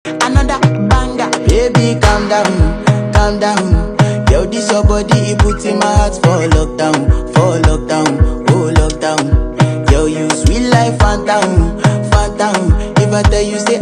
Another banger. Baby, calm down, calm down. Yo, this your body, it puts in my heart for lockdown, oh lockdown. Yo, you sweet life, phantom, phantom. If I tell you say